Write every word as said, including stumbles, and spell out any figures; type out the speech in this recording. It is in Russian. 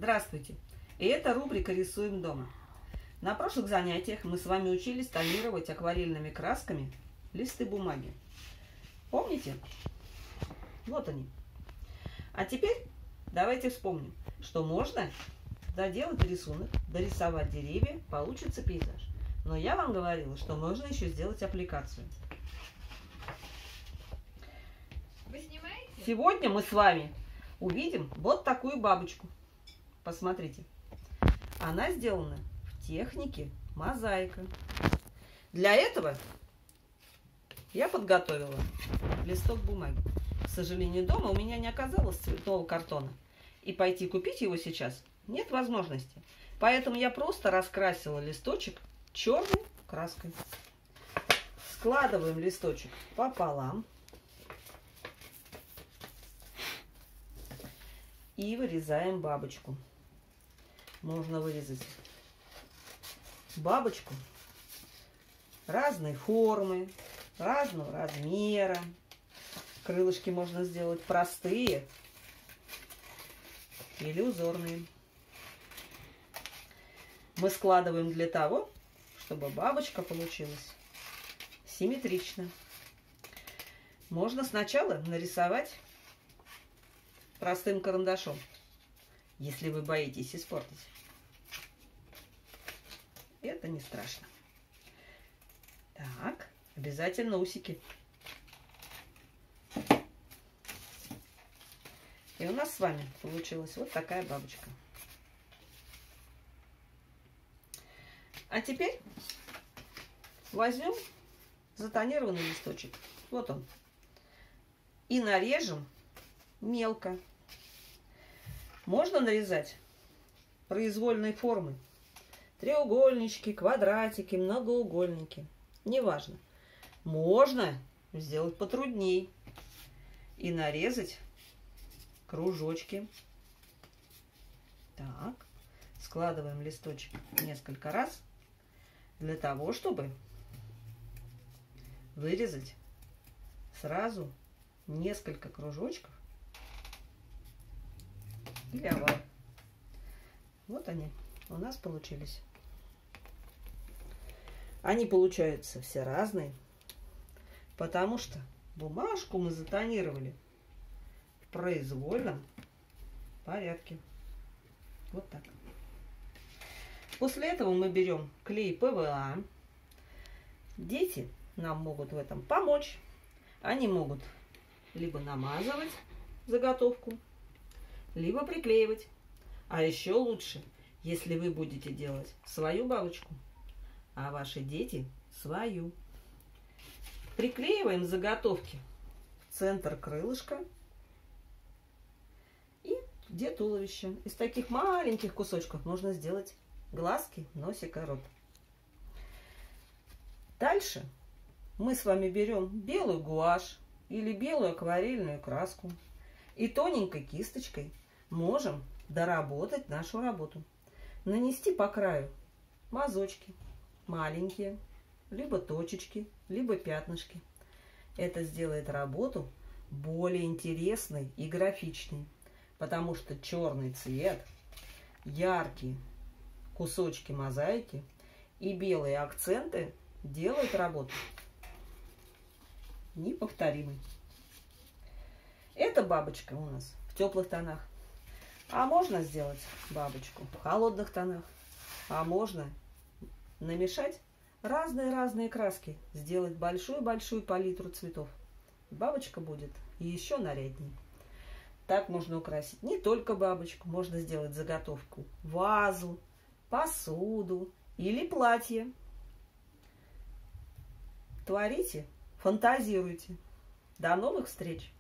Здравствуйте! И это рубрика «Рисуем дома». На прошлых занятиях мы с вами учились тонировать акварельными красками листы бумаги. Помните? Вот они. А теперь давайте вспомним, что можно доделать рисунок, дорисовать деревья, получится пейзаж. Но я вам говорила, что можно еще сделать аппликацию. Вы снимаете? Сегодня мы с вами увидим вот такую бабочку. Посмотрите. Она сделана в технике мозаика. Для этого я подготовила листок бумаги. К сожалению, дома у меня не оказалось цветного картона. И пойти купить его сейчас нет возможности. Поэтому я просто раскрасила листочек черной краской. Складываем листочек пополам. И вырезаем бабочку. Можно вырезать бабочку разной формы, разного размера. Крылышки можно сделать простые или узорные. Мы складываем для того, чтобы бабочка получилась симметрично. Можно сначала нарисовать простым карандашом, если вы боитесь испортить. Это не страшно. Так, обязательно усики. И у нас с вами получилась вот такая бабочка. А теперь возьмем затонированный листочек. Вот он. И нарежем мелко. Можно нарезать произвольной формы. Треугольнички, квадратики, многоугольники. Неважно. Можно сделать потрудней. И нарезать кружочки. Так. Складываем листочек несколько раз. Для того, чтобы вырезать сразу несколько кружочков или овал. Вот они у нас получились. Они получаются все разные, потому что бумажку мы затонировали в произвольном порядке. Вот так. После этого мы берем клей пэ вэ а. Дети нам могут в этом помочь. Они могут либо намазывать заготовку, либо приклеивать. А еще лучше, если вы будете делать свою бабочку, а ваши дети свою. Приклеиваем заготовки в центр крылышка и где туловище. Из таких маленьких кусочков можно сделать глазки, носик и рот. Дальше мы с вами берем белую гуашь или белую акварельную краску и тоненькой кисточкой можем доработать нашу работу. Нанести по краю мазочки маленькие, либо точечки, либо пятнышки. Это сделает работу более интересной и графичной, потому что черный цвет, яркие кусочки мозаики и белые акценты делают работу неповторимой. Эта бабочка у нас в теплых тонах. А можно сделать бабочку в холодных тонах. А можно намешать разные-разные краски. Сделать большую-большую палитру цветов. Бабочка будет еще наряднее. Так можно украсить не только бабочку. Можно сделать заготовку, вазу, посуду или платье. Творите, фантазируйте. До новых встреч!